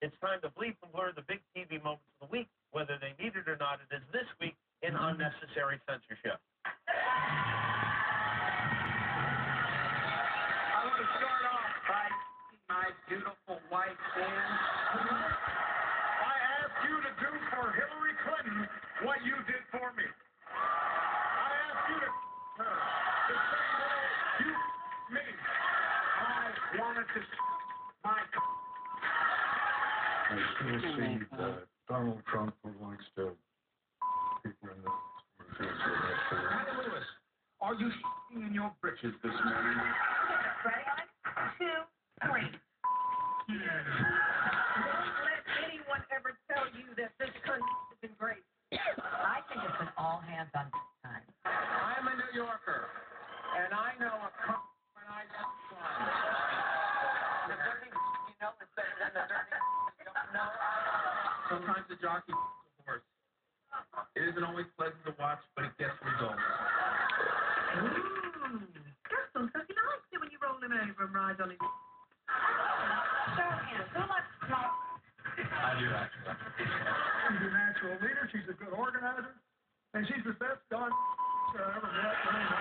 It's time to bleep and blur the big TV moments of the week, whether they need it or not. It is this week in Unnecessary Censorship. I want to start off by my beautiful wife, Ann. I asked you to do for Hillary Clinton what you did for me. I asked you to her the same way you me. I wanted to my. I still see that Donald Trump who likes to people in the Anna Lewis, are you in your britches this morning? Ready? 1, 2, 3. Don't let anyone ever tell you that this country isn't great. I think it's an all hands on deck time. I'm a New Yorker, and I know a cup when I got one. The dirty you know is better than the dirty you don't know. Sometimes the jockey is a horse. It isn't always pleasant to watch, but it gets results. Gaston says he likes it when you roll him over and ride on him. Show him. Who likes to talk? I do, actually. She's a natural leader. She's a good organizer. And she's the best darn I ever met.